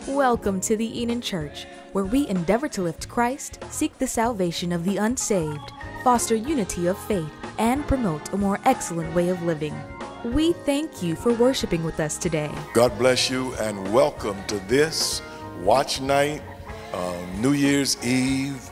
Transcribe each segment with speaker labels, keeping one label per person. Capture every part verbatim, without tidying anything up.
Speaker 1: Welcome to the Enon Church, where we endeavor to lift Christ, seek the salvation of the unsaved, foster unity of faith, and promote a more excellent way of living. We thank you for worshiping with us today.
Speaker 2: God bless you and welcome to this watch night, uh, New Year's Eve,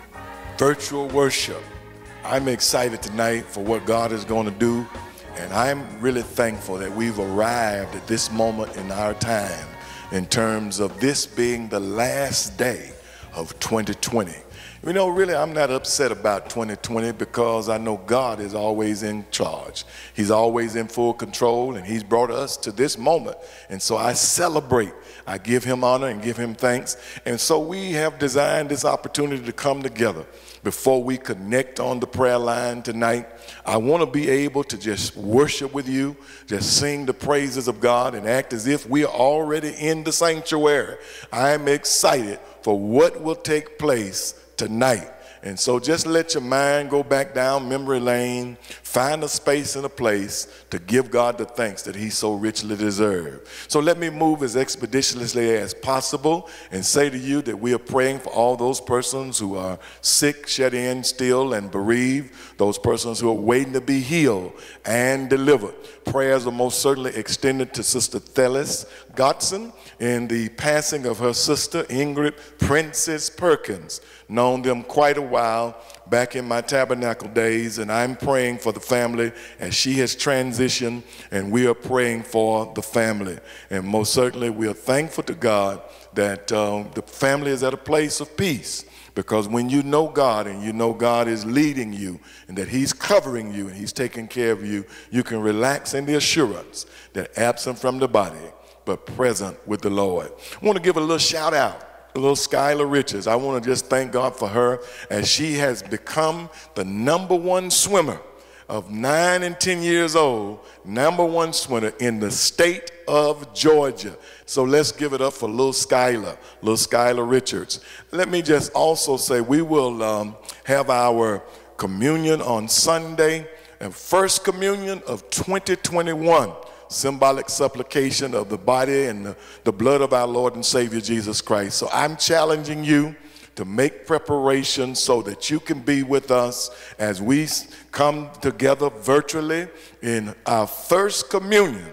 Speaker 2: virtual worship. I'm excited tonight for what God is going to do, and I'm really thankful that we've arrived at this moment in our time in terms of this being the last day of twenty twenty. You know, really, I'm not upset about twenty twenty because I know God is always in charge. He's always in full control, and He's brought us to this moment. And so I celebrate. I give Him honor and give Him thanks. And so we have designed this opportunity to come together. Before we connect on the prayer line tonight, I want to be able to just worship with you, just sing the praises of God and act as if we are already in the sanctuary. I'm excited for what will take place tonight. And so just let your mind go back down memory lane, find a space and a place to give God the thanks that He so richly deserves. So let me move as expeditiously as possible and say to you that we are praying for all those persons who are sick, shut in, still, and bereaved, those persons who are waiting to be healed and delivered. Prayers are most certainly extended to Sister Thellis Godson in the passing of her sister Ingrid Princess Perkins. Known them quite a while back in my tabernacle days, and I'm praying for the family as she has transitioned, and we are praying for the family. And most certainly we are thankful to God that uh, the family is at a place of peace, because when you know God and you know God is leading you and that He's covering you and He's taking care of you, you can relax in the assurance that absent from the body but present with the Lord. I want to give a little shout out. Little Skylar Richards. I want to just thank God for her as she has become the number one swimmer of nine and ten years old, number one swimmer in the state of Georgia. So let's give it up for little Skylar, little Skylar Richards. Let me just also say we will um, have our communion on Sunday, and first communion of twenty twenty-one. Symbolic supplication of the body and the, the blood of our Lord and Savior Jesus Christ. So I'm challenging you to make preparations so that you can be with us as we come together virtually in our first communion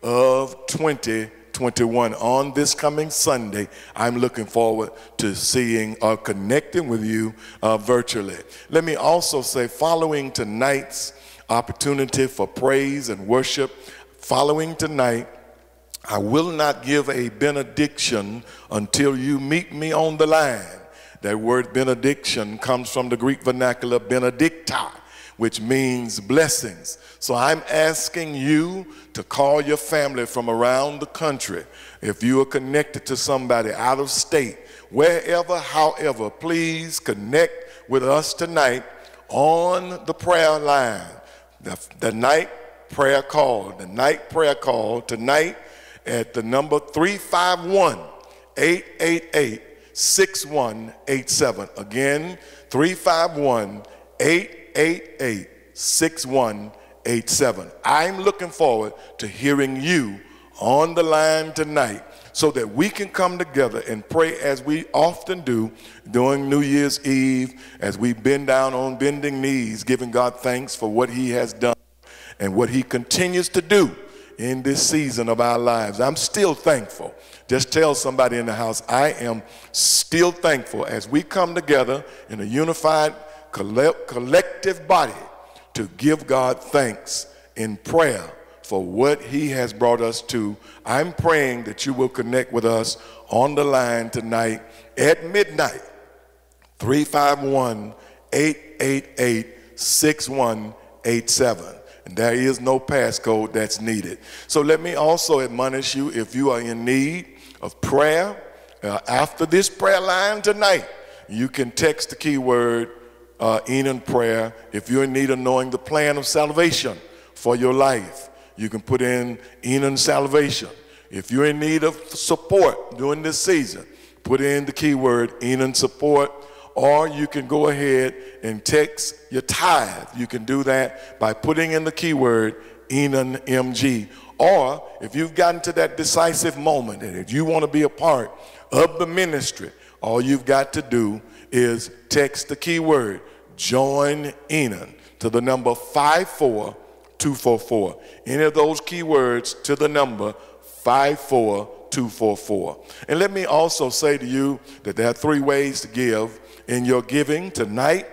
Speaker 2: of twenty twenty-one on this coming Sunday. I'm looking forward to seeing or connecting with you uh, virtually. Let me also say, following tonight's opportunity for praise and worship, following tonight, I will not give a benediction until you meet me on the line. That word benediction comes from the Greek vernacular benedicta, which means blessings. So I'm asking you to call your family from around the country. If you are connected to somebody out of state, wherever, however, please connect with us tonight on the prayer line. The, the night prayer call, the night prayer call tonight at the number three five one, eight eight eight, six one eight seven. Again, three five one, eight eight eight, six one eight seven. I'm looking forward to hearing you on the line tonight so that we can come together and pray as we often do during New Year's Eve, as we bend down on bending knees, giving God thanks for what He has done and what He continues to do in this season of our lives. I'm still thankful. Just tell somebody in the house, I am still thankful as we come together in a unified collective body to give God thanks in prayer for what He has brought us to. I'm praying that you will connect with us on the line tonight at midnight, three five one, eight eight eight, six one eight seven. And there is no passcode that's needed. So let me also admonish you, if you are in need of prayer, uh, after this prayer line tonight, you can text the keyword uh, Enon Prayer. If you're in need of knowing the plan of salvation for your life, you can put in Enon Salvation. If you're in need of support during this season, put in the keyword Enon Support. Or you can go ahead and text your tithe. You can do that by putting in the keyword Enon M G. Or if you've gotten to that decisive moment and if you want to be a part of the ministry, all you've got to do is text the keyword join Enon to the number five four two four four. Any of those keywords to the number five four two four four. And let me also say to you that there are three ways to give in your giving tonight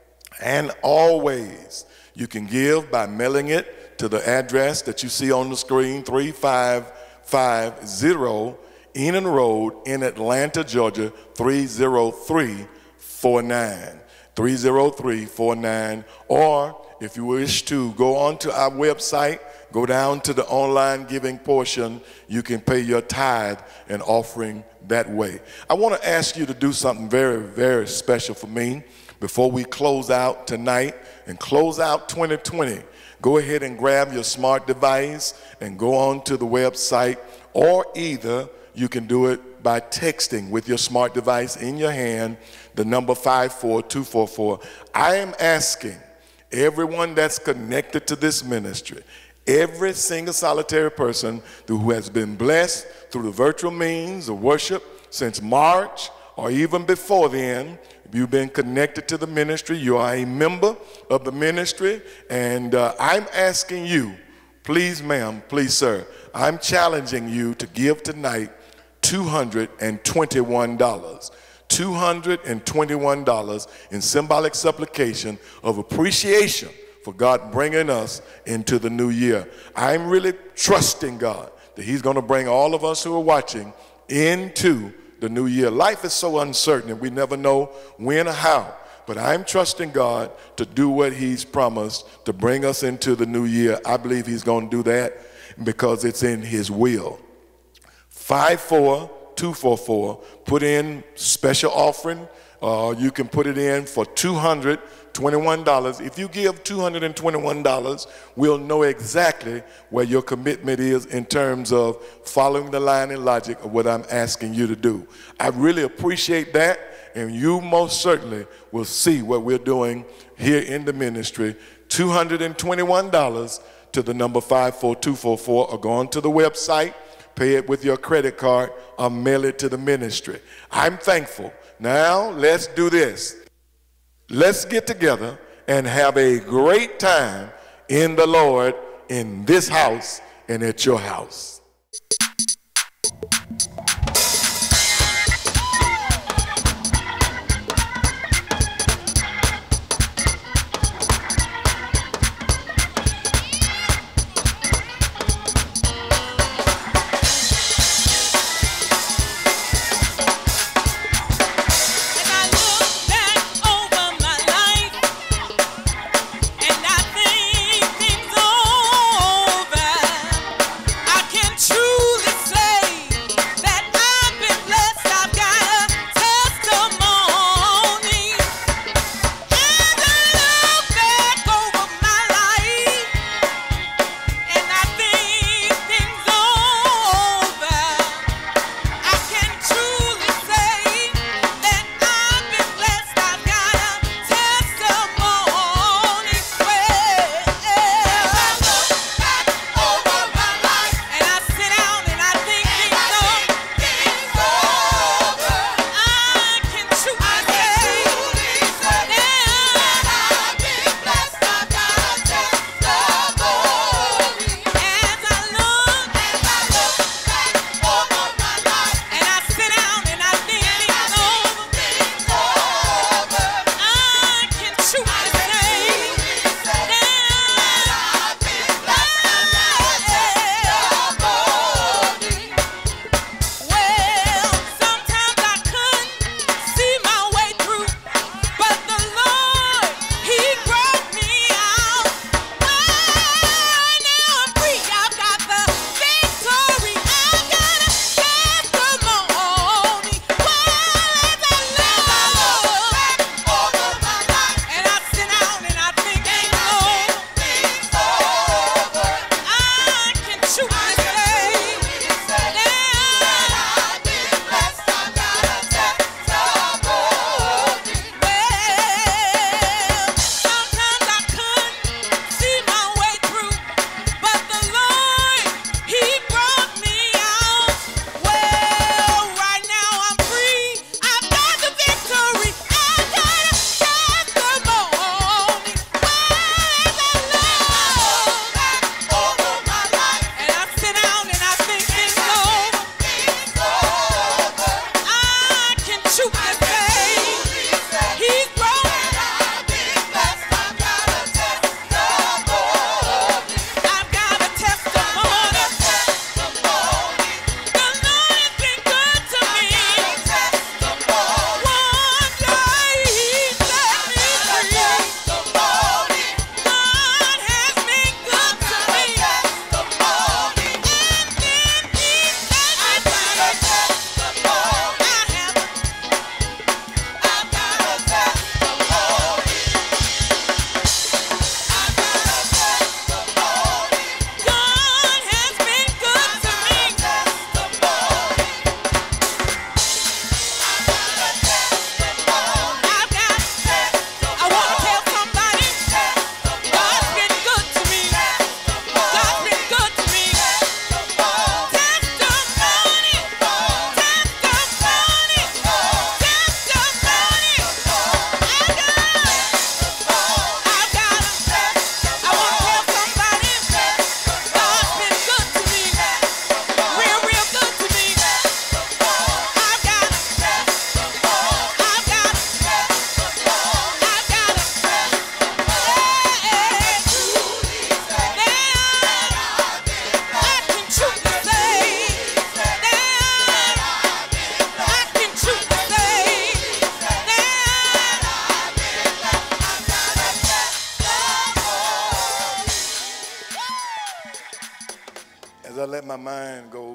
Speaker 2: and always. You can give by mailing it to the address that you see on the screen, three five five zero Enon Road in Atlanta, Georgia, three zero three four nine. three zero three four nine. Or if you wish to go on to our website, go down to the online giving portion, you can pay your tithe and offering that way. I want to ask you to do something very, very special for me before we close out tonight and close out twenty twenty. Go ahead and grab your smart device and go on to the website, or either you can do it by texting with your smart device in your hand, the number five four two four four. I am asking everyone that's connected to this ministry, every single solitary person who has been blessed through the virtual means of worship since March or even before then, if you've been connected to the ministry, you are a member of the ministry, and uh, I'm asking you, please ma'am, please sir, I'm challenging you to give tonight two hundred twenty-one dollars. two hundred twenty-one dollars in symbolic supplication of appreciation for God bringing us into the new year. I'm really trusting God that he's going to bring all of us who are watching into the new year. Life is so uncertain and we never know when or how, but I'm trusting God to do what he's promised to bring us into the new year. I believe he's going to do that because it's in his will. five four two four four, put in special offering. Uh, you can put it in for two hundred twenty-one dollars. If you give two hundred twenty-one dollars, we'll know exactly where your commitment is in terms of following the line and logic of what I'm asking you to do. I really appreciate that, and you most certainly will see what we're doing here in the ministry. two hundred twenty-one dollars to the number five four two four four, or go on to the website, pay it with your credit card, or mail it to the ministry. I'm thankful. Now, let's do this. Let's get together and have a great time in the Lord in this house and at your house.
Speaker 3: I can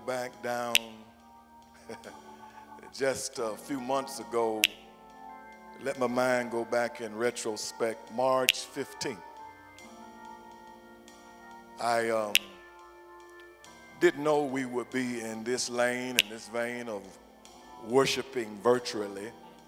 Speaker 2: back down just a few months ago. Let my mind go back in retrospect. March fifteenth. I um, didn't know we would be in this lane, in this vein of worshiping virtually.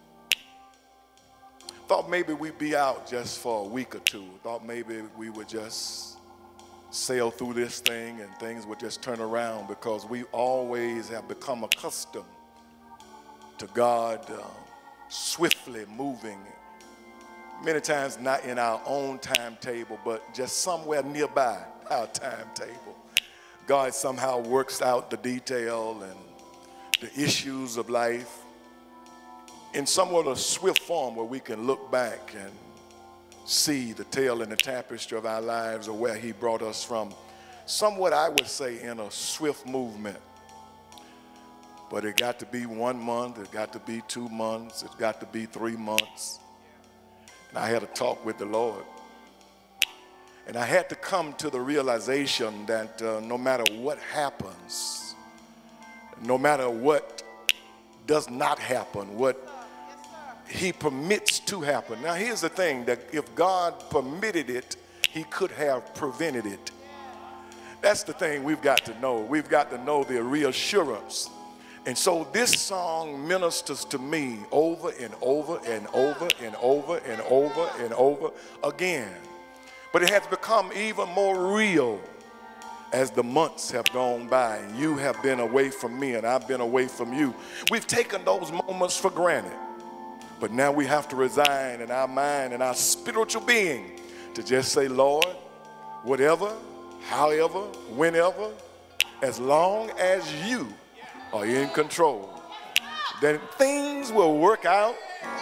Speaker 2: Thought maybe we'd be out just for a week or two. Thought maybe we would just sail through this thing and things would just turn around, because we always have become accustomed to God uh, swiftly moving, many times not in our own timetable, but just somewhere nearby our timetable. God somehow works out the detail and the issues of life in somewhat of a swift form where we can look back and see the tale and the tapestry of our lives, or where he brought us from, somewhat, I would say, in a swift movement. But it got to be one month, it got to be two months, it got to be three months. And I had a talk with the Lord. And I had to come to the realization that uh, no matter what happens, no matter what does not happen, what he permits to happen. Now here's the thing, that if God permitted it, he could have prevented it. That's the thing we've got to know. We've got to know the reassurance. And so this song ministers to me over and over and over and over and over and over again. But it has become even more real as the months have gone by and you have been away from me and I've been away from you. We've taken those moments for granted. But now we have to resign in our mind and our spiritual being to just say, Lord, whatever, however, whenever, as long as you are in control, then things will work out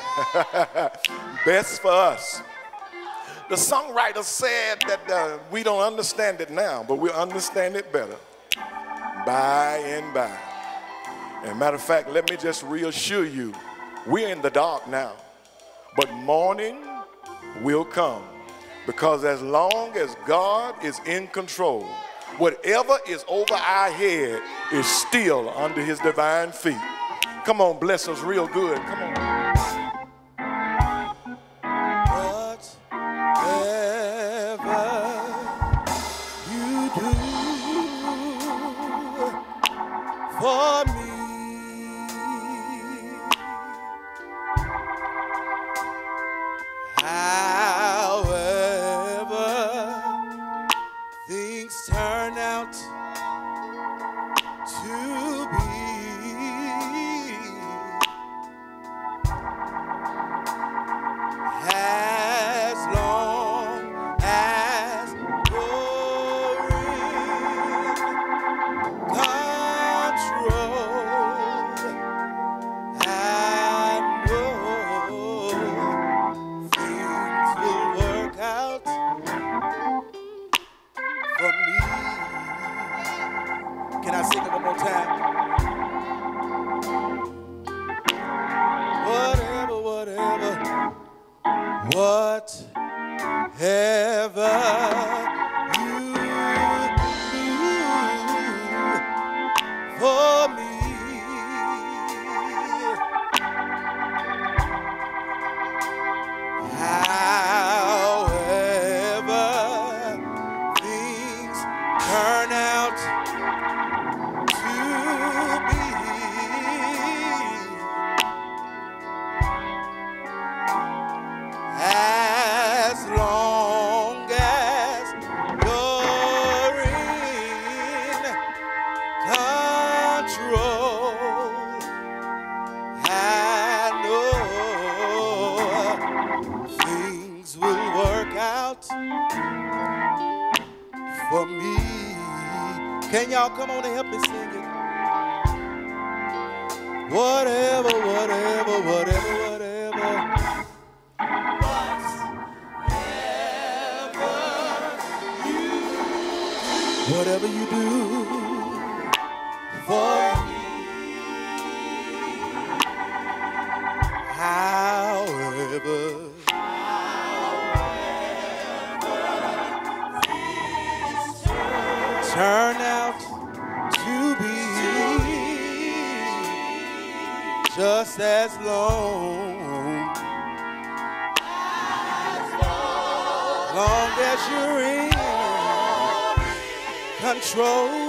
Speaker 2: best for us. The songwriter said that uh, we don't understand it now, but we'll understand it better by and by. And matter of fact, let me just reassure you, we're in the dark now, but morning will come, because as long as God is in control, whatever is over our head is still under his divine feet. Come on, bless us real good. Come on.
Speaker 3: Whatever you do for me, however things turn out to be, as long as you're in control, I know things will work out for me. Can I sing it one more time? Whatever, whatever, whatever you do for me, however things turn out to be, as long as you're in control, I know things will work out for me. Can y'all come on and help me sing it? Whatever, whatever, whatever, whatever. Whatever you do for me, however, however turn out to be, just as long, long as you're in control.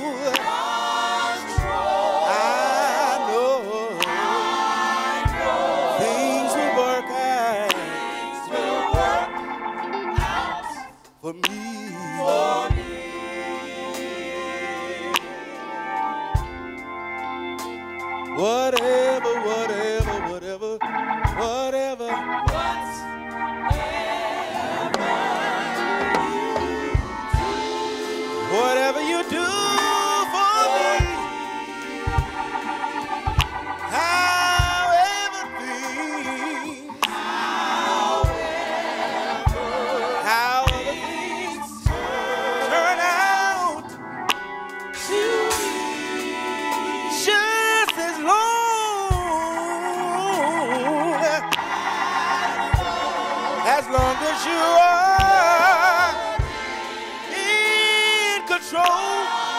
Speaker 3: For me, for me. Whatever, whatever, whatever, whatever, whatever you do for me, however things, however things turn out to be, just as long, as long as you are in control.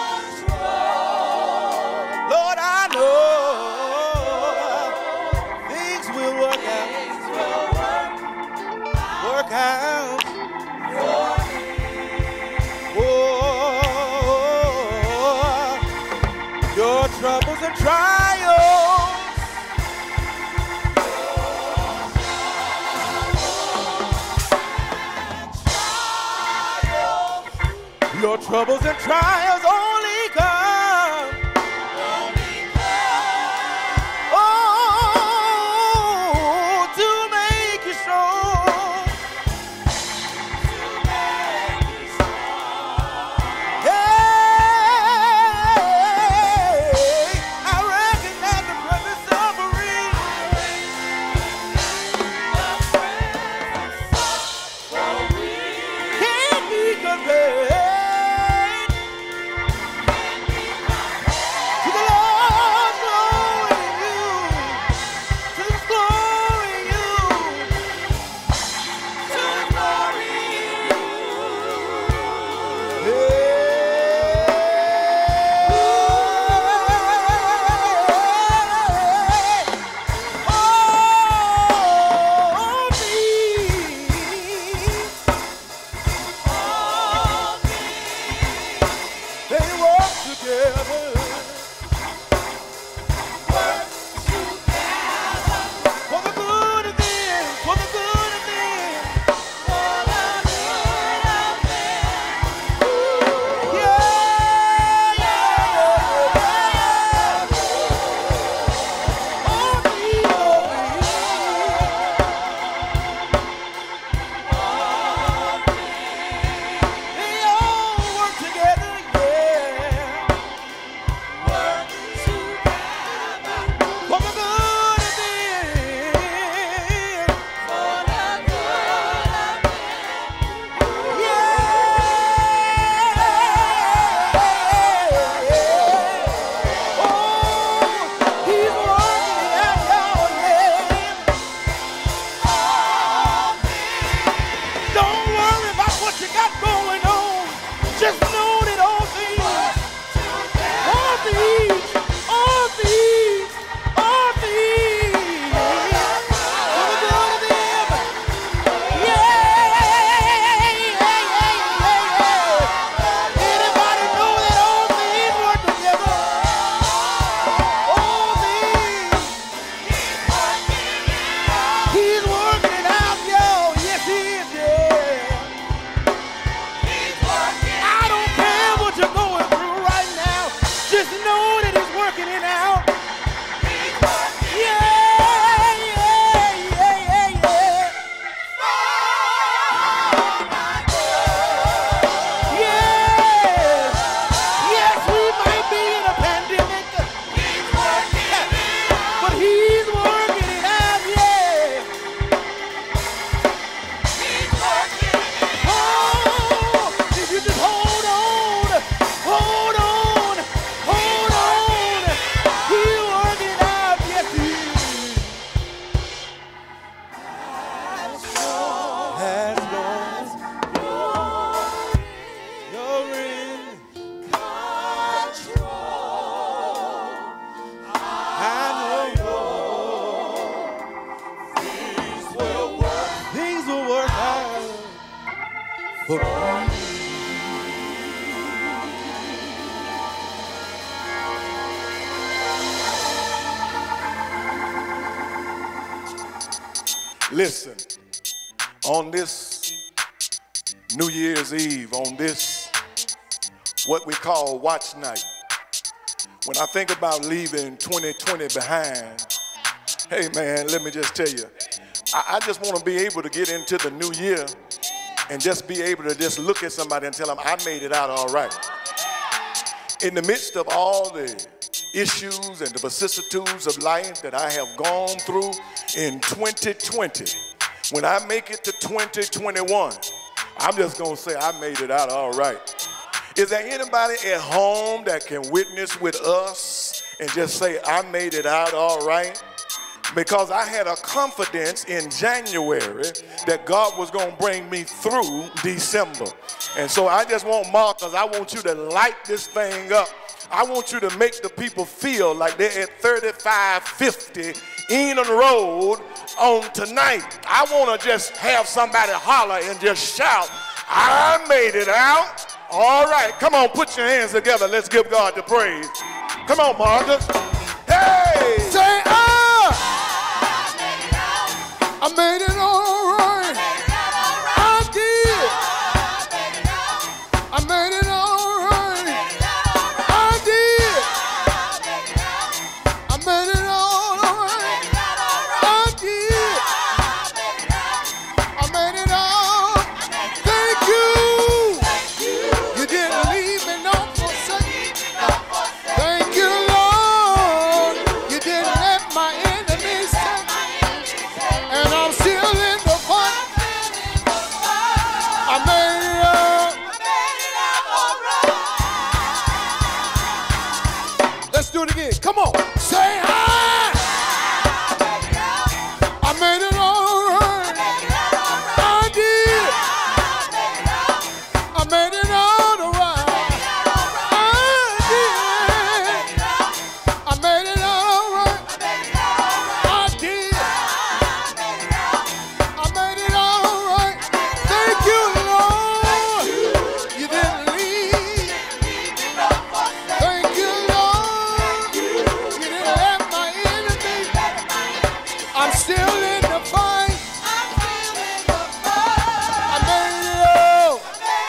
Speaker 3: Lord, I know things will work out, work out. Your troubles and trials, your troubles and trials only come, only come, oh, to make you strong, to make you strong. Hey, I recognize the presence of suffering, can't be compared. for me.
Speaker 2: Listen, on this New Year's Eve, on this what we call watch night, when I think about leaving twenty twenty behind, hey man, let me just tell you, I, I just want to be able to get into the new year and just be able to just look at somebody and tell them I made it out all right. In the midst of all the issues and the vicissitudes of life that I have gone through in twenty twenty, when I make it to twenty twenty-one, I'm just going to say I made it out all right. Is there anybody at home that can witness with us and just say I made it out all right? Because I had a confidence in January that God was going to bring me through December. And so I just want Marcus, I want you to light this thing up. I want you to make the people feel like they're at thirty-five fifty Enon Road on tonight. I want to just have somebody holler and just shout, I made it out. All right, come on, put your hands together. Let's give God the praise. Come on, Marcus. Hey!
Speaker 3: Say, ah! I made it all right. I did. I made it all right. I did. I made it all right. I did. I made it all. Thank you. You didn't leave me no forsake. Thank you, Lord. You didn't let my enemies take. And I'm still in the fight. I made it out. Let's do it again. Come on. Say hi. I made it all right. I did. I made it all right. I did. I made it all right. I did. I made it all right. Thank you, Lord. You didn't leave. Thank you, Lord. You didn't let my enemy. I'm still in the fight. I made it all.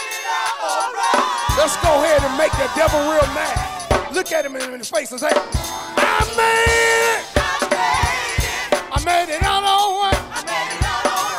Speaker 3: Let's go ahead and make the devil real mad. Look at him in the face and say, I made it. I made it out all right. I made it.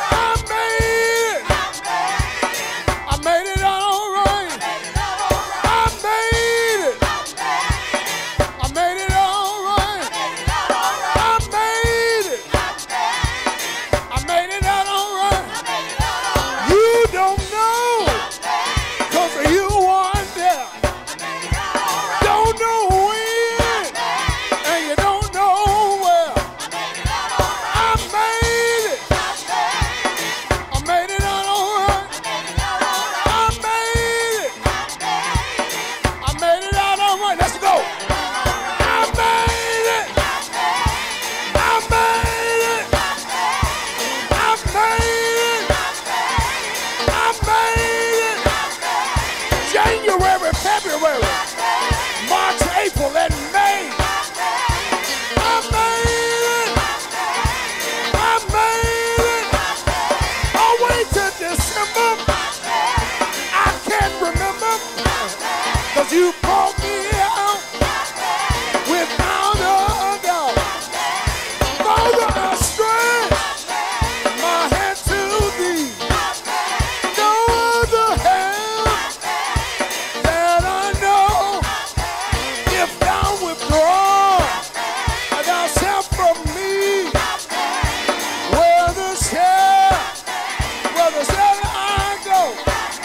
Speaker 3: I made it out all right. I made it. I made it all right. I made it. I made it out all right. You don't know, cause you weren't there. Don't know when, and you don't know where. I made it. I made it out all right. I made it. I made it out all right. Let's go. I made it. I made it. I made it. I made it. January, February, March, April, and May. I made it. I made it. All the way to December. I can't remember, cause you brought me out without a doubt. Father, I stretch my hand to thee. No other help that I know. If thou withdraw thyself from me, where the shall, where the shall I go?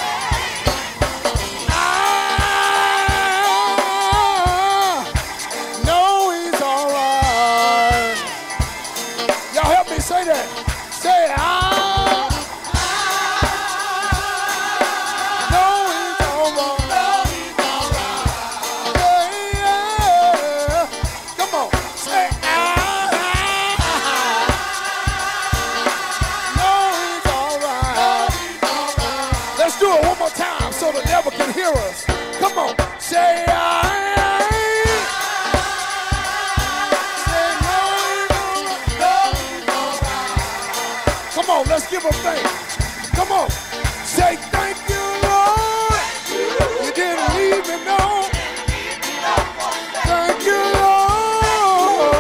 Speaker 3: I know he's all right. Y'all help me say that. Say I know he's all right. Yeah, yeah. Come on. Say I know he's all right. Let's do it one Say I. Say no, no, no. Come on, let's give him thanks. Come on. Say thank you, Lord. You didn't leave me, no. Thank you, Lord.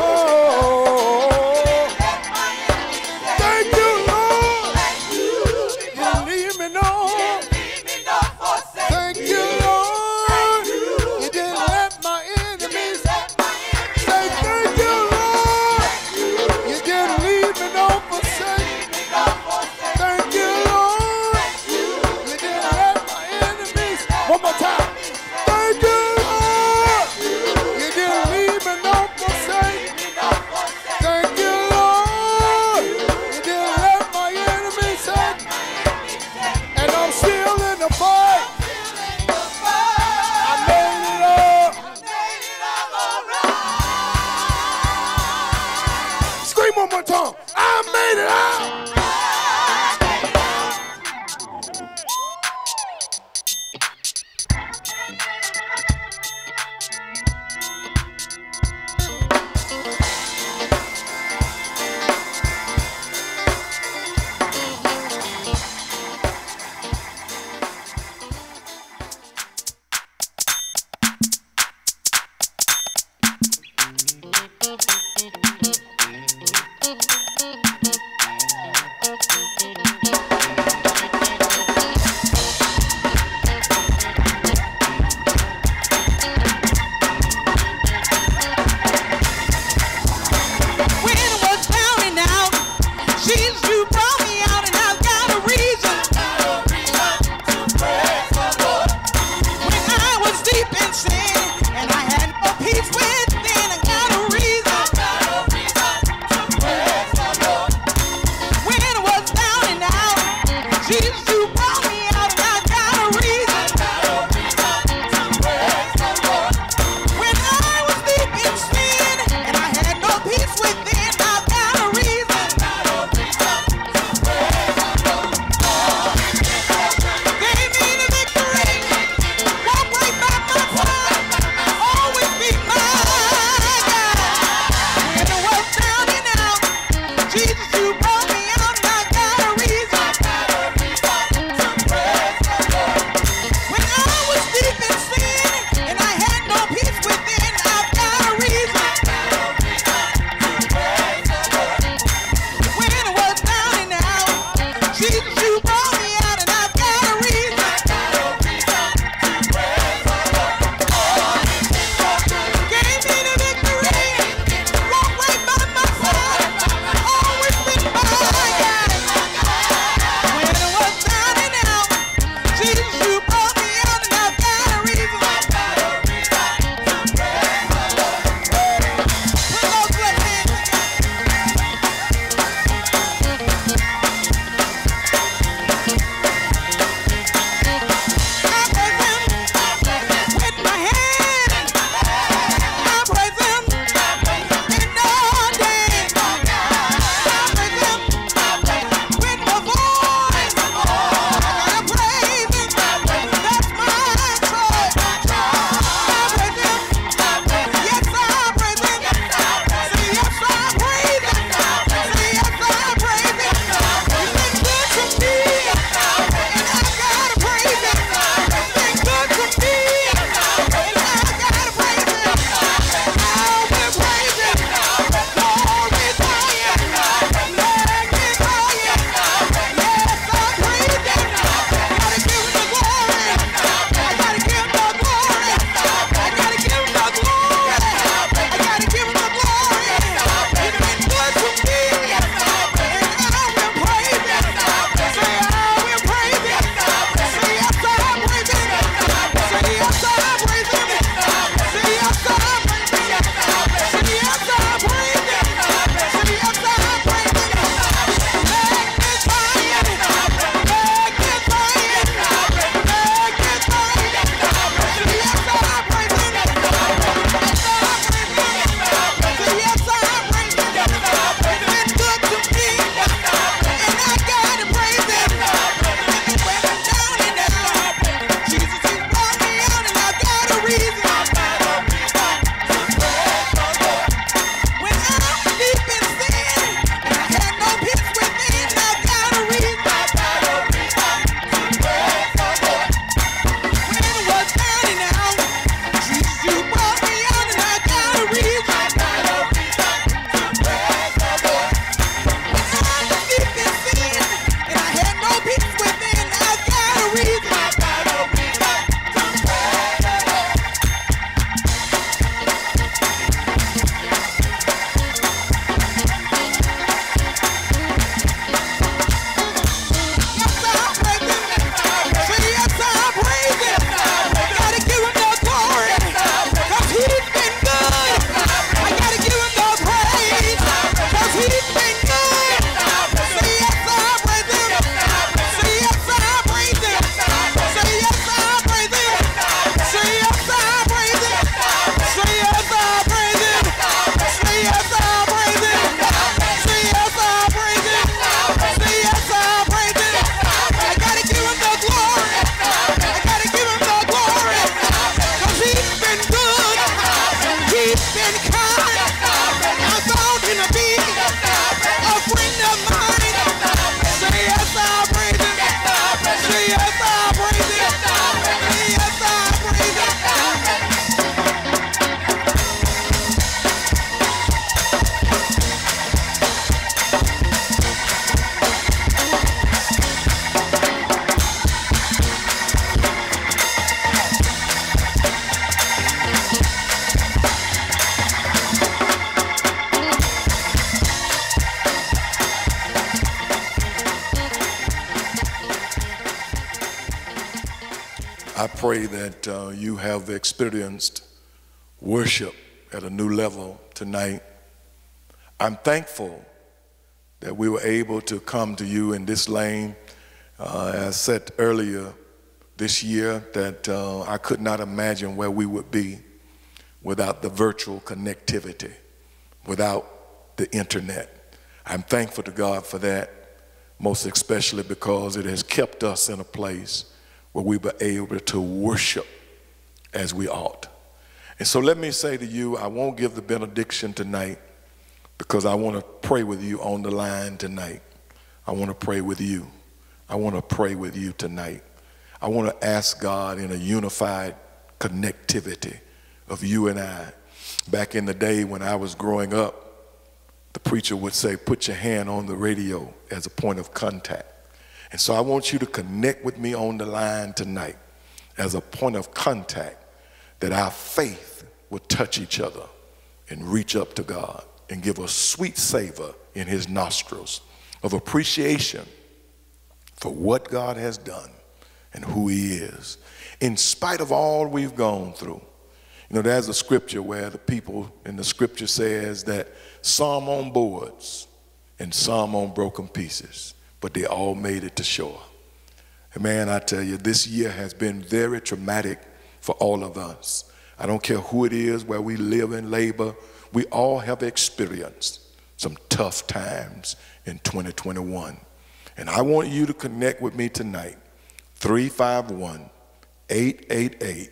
Speaker 3: Thank you, Lord. You didn't leave me, no. Thank you, Lord. You didn't let my enemies. Say thank you, Lord. You didn't leave me, no forsake. Thank you, Lord. You didn't let my enemies. One more time. Thank you, Lord. You didn't leave me, no forsake. Thank you, Lord. You didn't let my enemies say. And I'm still in the fight. I made it up. Scream one more time. I made it out. been kind. I thought in a be a friend of mine. Say yes, I'll praise him. Say yes, I'll praise him. Say yes, I'll praise him.
Speaker 2: I pray that uh, you have experienced worship at a new level tonight. I'm thankful that we were able to come to you in this lane. Uh, as I said earlier this year that uh, I could not imagine where we would be without the virtual connectivity, without the internet. I'm thankful to God for that, most especially because it has kept us in a place where we were able to worship as we ought. And so let me say to you, I won't give the benediction tonight because I want to pray with you on the line tonight. I want to pray with you. I want to pray with you tonight. I want to ask God in a unified connectivity of you and I. Back in the day when I was growing up, the preacher would say, put your hand on the radio as a point of contact. And so I want you to connect with me on the line tonight as a point of contact, that our faith will touch each other and reach up to God and give a sweet savor in his nostrils of appreciation for what God has done and who he is. In spite of all we've gone through, you know, there's a scripture where the people in the scripture says that some on boards and some on broken pieces, but they all made it to shore. And man, I tell you, this year has been very traumatic for all of us. I don't care who it is, where we live and labor, we all have experienced some tough times in twenty twenty-one. And I want you to connect with me tonight, three five one, eight eight eight,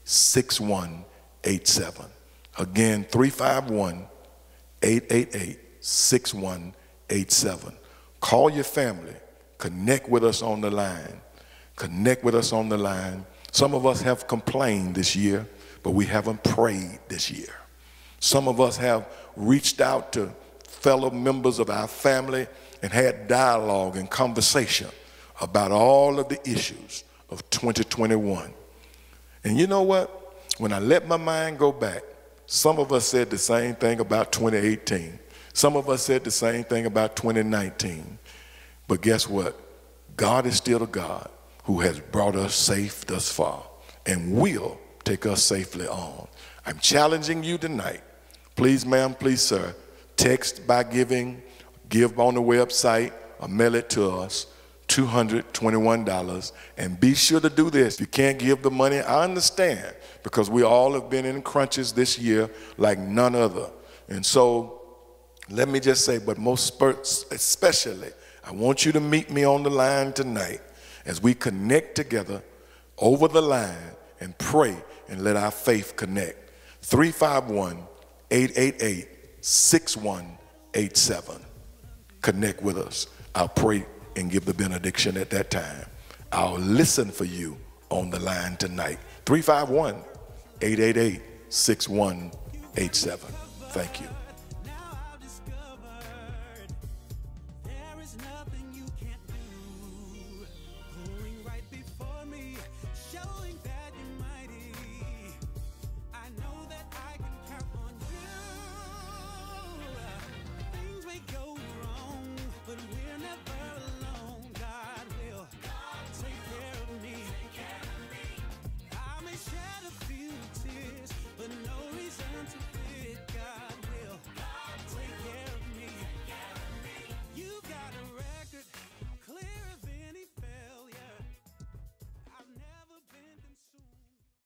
Speaker 2: six one eight seven. Again, three five one, eight eight eight, six one eight seven. Call your family, connect with us on the line, connect with us on the line. Some of us have complained this year, but we haven't prayed this year. Some of us have reached out to fellow members of our family and had dialogue and conversation about all of the issues of twenty twenty-one. And you know what? When I let my mind go back, some of us said the same thing about twenty eighteen. Some of us said the same thing about twenty nineteen. But guess what? God is still a God who has brought us safe thus far and will take us safely on. I'm challenging you tonight. Please, ma'am, please, sir, text by giving, give on the website, or mail it to us, two hundred twenty-one dollars. And be sure to do this. If you can't give the money, I understand, because we all have been in crunches this year like none other. And so let me just say, but most especially, I want you to meet me on the line tonight as we connect together over the line and pray and let our faith connect. three five one, eight eight eight, six one eight seven. Connect with us. I'll pray and give the benediction at that time. I'll listen for you on the line tonight. three five one, eight eight eight, six one eight seven. Thank you.